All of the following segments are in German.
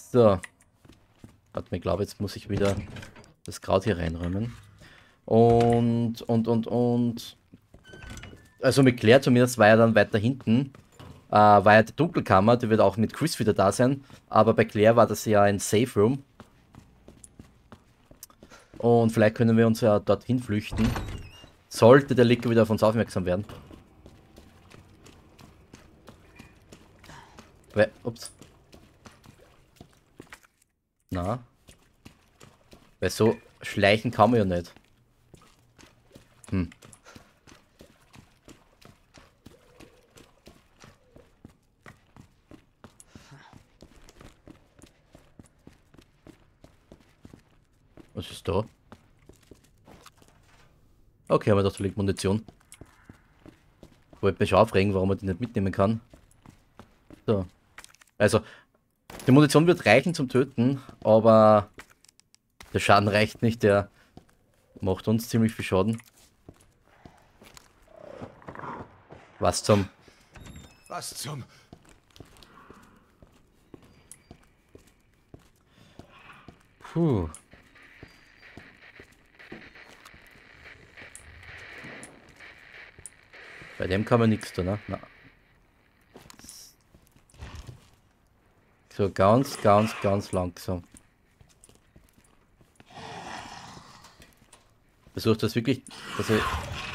So. Warte mal, ich glaube, jetzt muss ich wieder das Kraut hier reinräumen. Und. Also mit Claire zumindest war ja dann weiter hinten. War ja die Dunkelkammer, die wird auch mit Chris wieder da sein. Aber bei Claire war das ja ein Safe Room. Und vielleicht können wir uns ja dorthin flüchten. Sollte der Licker wieder auf uns aufmerksam werden. Ups. Na. Weil so schleichen kann man ja nicht. Hm. Was ist da? Okay, haben wir doch, da liegt Munition. Wollte mich schon aufregen, warum man die nicht mitnehmen kann. So. Also, die Munition wird reichen zum Töten, aber der Schaden reicht nicht, der macht uns ziemlich viel Schaden. Was zum... Was zum... Puh. Bei dem kann man nichts tun, ne? Na. So, ganz langsam. Versucht das wirklich, dass ich...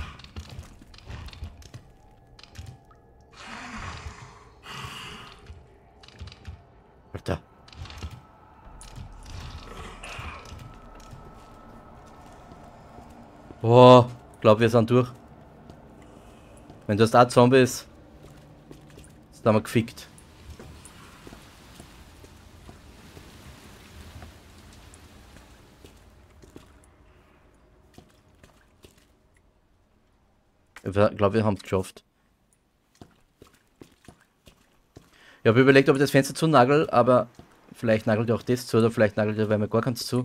Alter. Boah, glaub, wir sind durch. Wenn das da Zombie ist haben wir gefickt. Ich glaube, wir haben es geschafft. Ich habe überlegt, ob ich das Fenster zunagel, aber vielleicht nagelt ihr auch das zu oder vielleicht nagelt ihr, weil mir gar keins zu.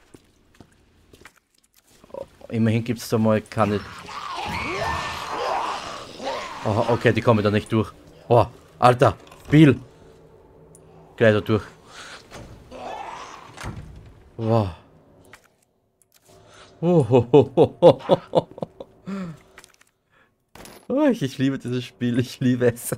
Immerhin gibt es da mal keine... Oh, okay, die kommen da nicht durch. Oh, Alter, Bill. Gleich da durch. Wow. Oh. Oh, ich liebe dieses Spiel, ich liebe es.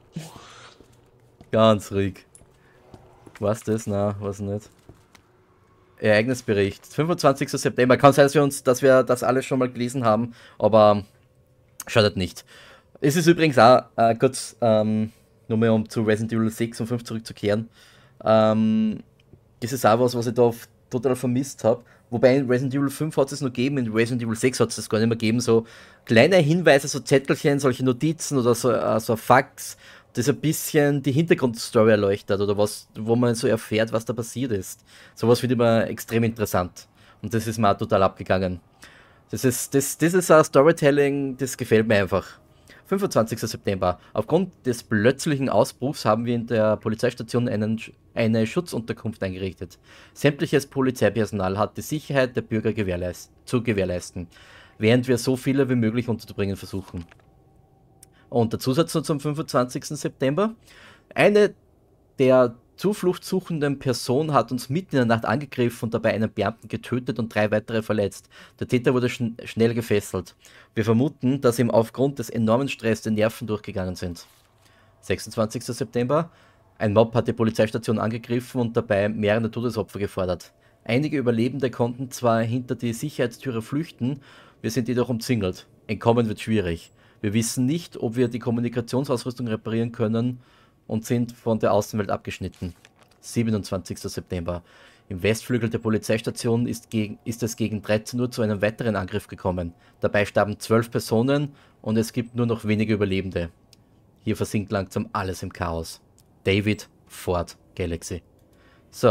Ganz ruhig. Was das? Na, was nicht. Ereignisbericht. 25. September. Kann sein, dass wir das alles schon mal gelesen haben, aber schadet nicht. Es ist übrigens auch kurz, nur mehr um zu Resident Evil 6 und 5 zurückzukehren. Das ist auch was ich da total vermisst habe. Wobei in Resident Evil 5 hat es noch gegeben, in Resident Evil 6 hat es das gar nicht mehr gegeben. So kleine Hinweise, so Zettelchen, solche Notizen oder so Fax, das ein bisschen die Hintergrundstory erleuchtet oder was, wo man so erfährt, was da passiert ist. Sowas finde ich immer extrem interessant. Und das ist mir auch total abgegangen. Das ist ein Storytelling, das gefällt mir einfach. 25. September. Aufgrund des plötzlichen Ausbruchs haben wir in der Polizeistation eine Schutzunterkunft eingerichtet. Sämtliches Polizeipersonal hat die Sicherheit der Bürger zu gewährleisten, während wir so viele wie möglich unterzubringen versuchen. Und der Zusatz zum 25. September. Eine der zufluchtssuchenden Person hat uns mitten in der Nacht angegriffen und dabei einen Beamten getötet und 3 weitere verletzt. Der Täter wurde schnell gefesselt. Wir vermuten, dass ihm aufgrund des enormen Stress die Nerven durchgegangen sind. 26. September. Ein Mob hat die Polizeistation angegriffen und dabei mehrere Todesopfer gefordert. Einige Überlebende konnten zwar hinter die Sicherheitstüre flüchten, wir sind jedoch umzingelt. Entkommen wird schwierig. Wir wissen nicht, ob wir die Kommunikationsausrüstung reparieren können und sind von der Außenwelt abgeschnitten. 27. September. Im Westflügel der Polizeistation ist es gegen 13 Uhr zu einem weiteren Angriff gekommen. Dabei starben 12 Personen und es gibt nur noch wenige Überlebende. Hier versinkt langsam alles im Chaos. David Ford Galaxy. So.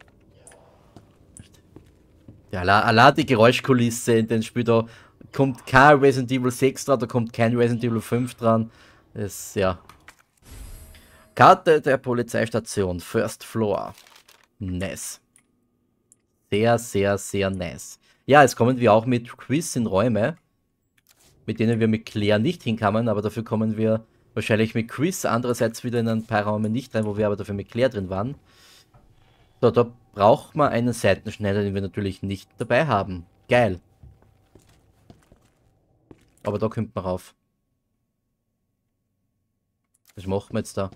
Ja, allein die Geräuschkulisse in den Spiel, da kommt kein Resident Evil 6 dran, da kommt kein Resident Evil 5 dran. Das, ja. Karte der Polizeistation, First Floor. Nice. Sehr nice. Ja, jetzt kommen wir auch mit Chris in Räume, mit denen wir mit Claire nicht hinkommen, aber dafür kommen wir wahrscheinlich mit Chris andererseits wieder in ein paar Räume nicht rein, wo wir aber dafür mit Claire drin waren. So, da braucht man einen Seitenschneider, den wir natürlich nicht dabei haben. Geil. Aber da kommt man rauf. Was machen wir jetzt da?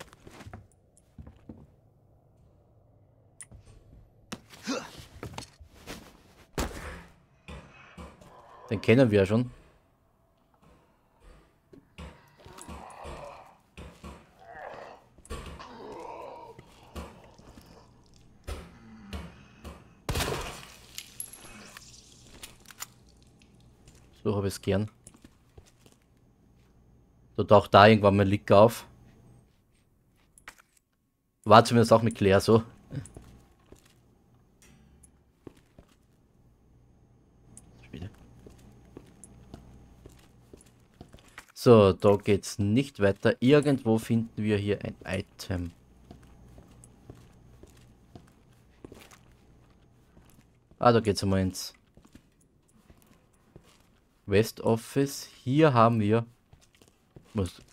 Den kennen wir ja schon. So habe ich es gern. Da taucht da irgendwann mal Lick auf. War zumindest auch mit Claire so. So, da geht's nicht weiter. Irgendwo finden wir hier ein Item. Ah, da geht's einmal ins West Office. Hier haben wir... Was?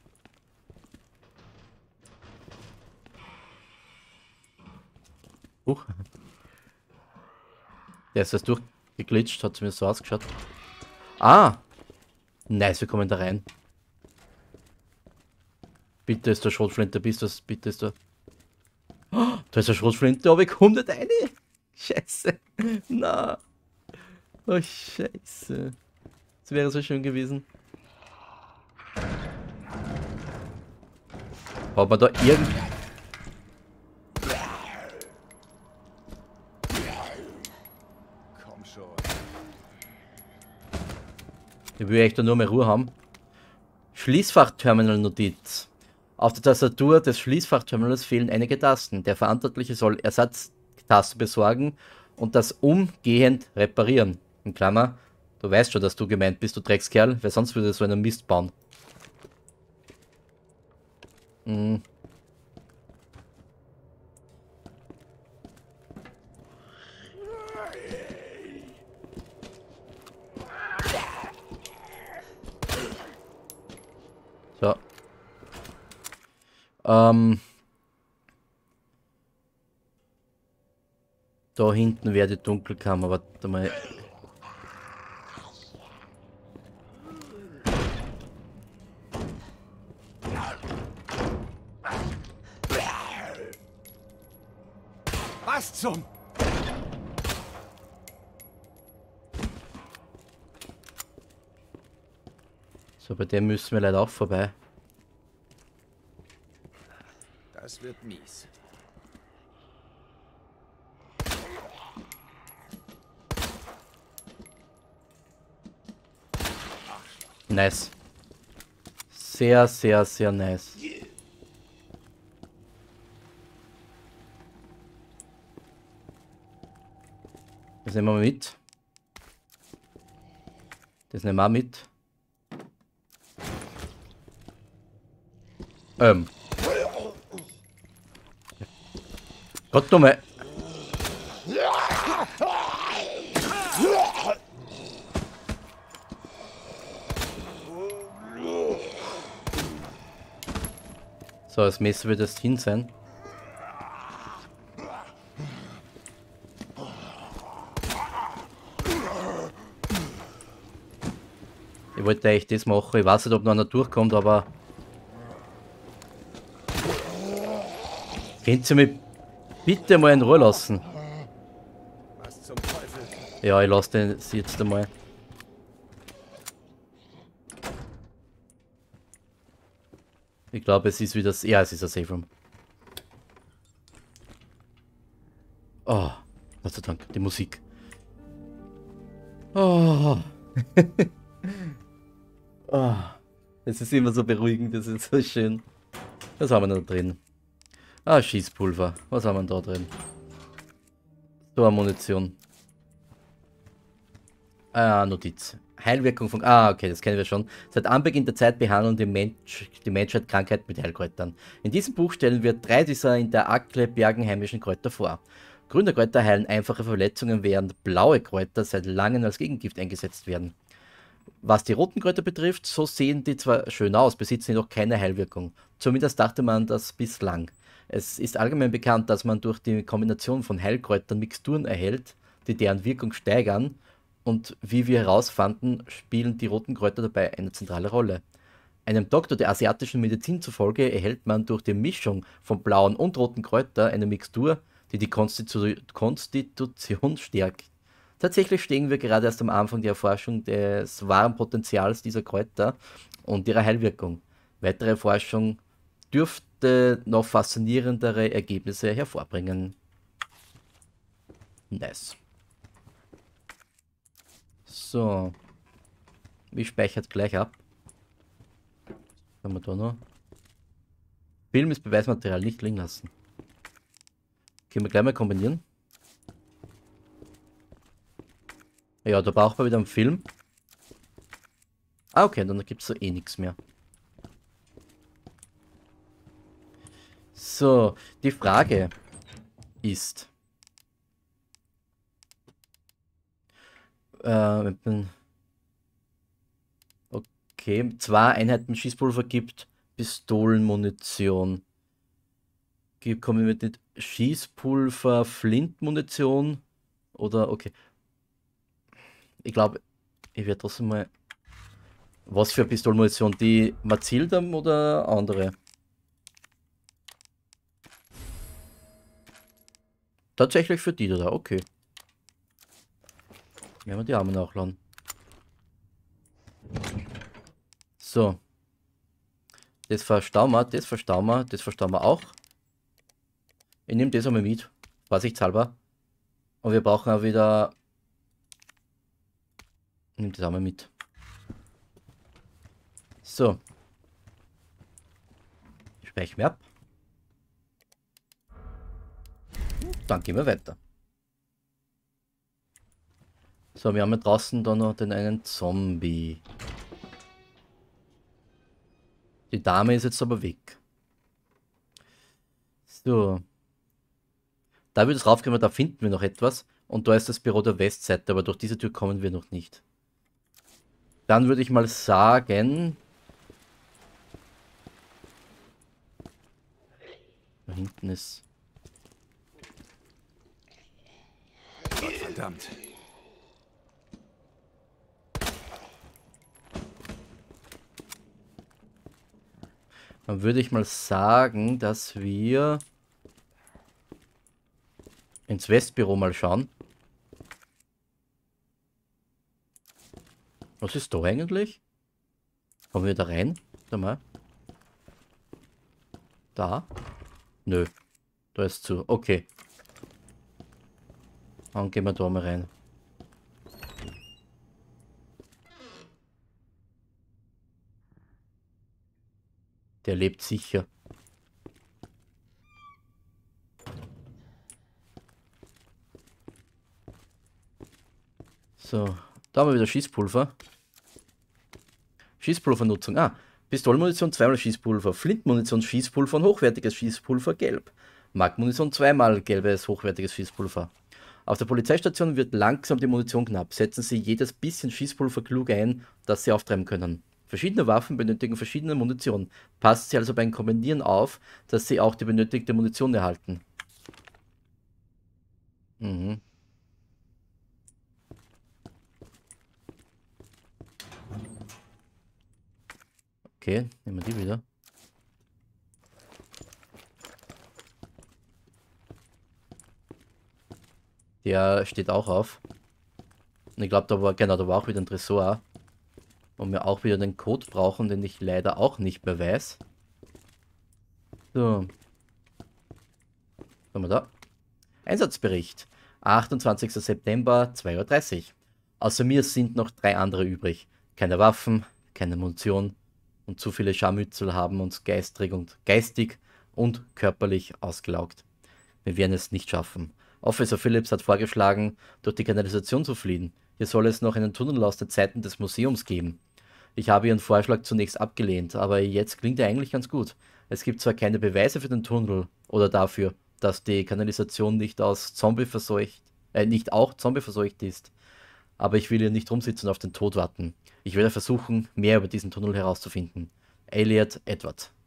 Der ist jetzt durchgeglitscht, hat zumindest so ausgeschaut. Ah! Nice, wir kommen da rein. Bitte ist der Schrotflinte, bitte ist der... Oh, da ist der Schrotflinte, aber ich komme nicht rein. Scheiße. Na. Oh, scheiße. Das wäre so schön gewesen. Hat man da irgend... Komm schon. Ich will echt nur mehr Ruhe haben. Schließfachterminal-Notiz. Auf der Tastatur des Schließfachterminals fehlen einige Tasten. Der Verantwortliche soll Ersatztasten besorgen und das umgehend reparieren. In Klammer, du weißt schon, dass du gemeint bist, du Dreckskerl, weil sonst würde so einen Mist bauen. Hm. So. Da hinten wäre die Dunkelkammer, warte mal. Was zum... So, bei dem müssen wir leider auch vorbei. Das wird mies. Nice. Sehr, sehr, sehr nice. Das nehmen wir mit. Das nehmen wir mit. Gott nochmal. So, das Messer wird das hin sein. Ich wollte eigentlich das machen. Ich weiß nicht, ob noch einer durchkommt, aber... Könnt ihr mich bitte mal in Ruhe lassen? Was zum Teufel? Ja, ich lasse den jetzt einmal. Ich glaube, es ist wieder... Ja, es ist ein Safe Room. Oh, Gott sei Dank, die Musik. Oh. Oh. Es ist immer so beruhigend, das ist so schön. Was haben wir da drin? Ah, Schießpulver. Was haben wir da drin? So, eine Munition. Ah, Notiz. Heilwirkung von... Ah, okay, das kennen wir schon. Seit Anbeginn der Zeit behandeln die Menschheit Krankheit mit Heilkräutern. In diesem Buch stellen wir 3 dieser in der Akle bergenheimischen Kräuter vor. Grüne Kräuter heilen einfache Verletzungen, während blaue Kräuter seit langem als Gegengift eingesetzt werden. Was die roten Kräuter betrifft, so sehen die zwar schön aus, besitzen jedoch keine Heilwirkung. Zumindest dachte man das bislang. Es ist allgemein bekannt, dass man durch die Kombination von Heilkräutern Mixturen erhält, die deren Wirkung steigern, und wie wir herausfanden, spielen die roten Kräuter dabei eine zentrale Rolle. Einem Doktor der asiatischen Medizin zufolge erhält man durch die Mischung von blauen und roten Kräutern eine Mixtur, die die Konstitution stärkt. Tatsächlich stehen wir gerade erst am Anfang der Erforschung des wahren Potenzials dieser Kräuter und ihrer Heilwirkung. Weitere Forschung dürfte noch faszinierendere Ergebnisse hervorbringen. Nice. So. Ich speichert gleich ab. Was haben wir da noch? Film ist Beweismaterial, nicht liegen lassen. Können wir gleich mal kombinieren. Ja, da braucht man wieder einen Film. Ah, okay, dann gibt es so eh nichts mehr. So, die Frage ist... okay, 2 Einheiten Schießpulver gibt Pistolenmunition. Kommen wir mit Schießpulver, Flintmunition oder okay. Ich glaube, ich werde trotzdem mal... Was für Pistolenmunition? Die Matilda oder andere? Tatsächlich für die da, okay. Werden wir die Arme nachladen. So. Das verstauen wir, das verstauen wir, das verstauen wir auch. Ich nehme das einmal mit, vorsichtshalber. Und wir brauchen auch wieder... Ich nehme das einmal mit. So. Speichern wir ab. Dann gehen wir weiter. So, wir haben ja draußen da noch den einen Zombie. Die Dame ist jetzt aber weg. So. Da wird es raufkommen, da finden wir noch etwas. Und da ist das Büro der Westseite, aber durch diese Tür kommen wir noch nicht. Dann würde ich mal sagen... Da hinten ist... Gott verdammt. Dann würde ich mal sagen, dass wir ins Westbüro mal schauen. Was ist da eigentlich? Kommen wir da rein? Da mal. Da? Nö. Da ist zu. Okay. Dann gehen wir da mal rein. Der lebt sicher. So, da haben wir wieder Schießpulver. Schießpulvernutzung. Ah, Pistolenmunition zweimal Schießpulver, Flintmunition Schießpulver und hochwertiges Schießpulver gelb. Magnmunition zweimal gelbes hochwertiges Schießpulver. Auf der Polizeistation wird langsam die Munition knapp. Setzen Sie jedes bisschen Schießpulver klug ein, das Sie auftreiben können. Verschiedene Waffen benötigen verschiedene Munition. Passt Sie also beim Kombinieren auf, dass Sie auch die benötigte Munition erhalten. Mhm. Okay, nehmen wir die wieder. Der steht auch auf. Und ich glaube, da war, genau, da war auch wieder ein Tresor. Und wir auch wieder den Code brauchen, den ich leider auch nicht mehr weiß. So. Was haben wir da? Einsatzbericht. 28. September, 2:30 Uhr. Außer mir sind noch 3 andere übrig. Keine Waffen, keine Munition und zu viele Scharmützel haben uns geistig und körperlich ausgelaugt. Wir werden es nicht schaffen. Officer Phillips hat vorgeschlagen, durch die Kanalisation zu fliehen. Hier soll es noch einen Tunnel aus den Zeiten des Museums geben. Ich habe Ihren Vorschlag zunächst abgelehnt, aber jetzt klingt er eigentlich ganz gut. Es gibt zwar keine Beweise für den Tunnel oder dafür, dass die Kanalisation nicht auch zombieverseucht ist, aber ich will hier nicht rumsitzen und auf den Tod warten. Ich werde versuchen, mehr über diesen Tunnel herauszufinden. Elliot Edward.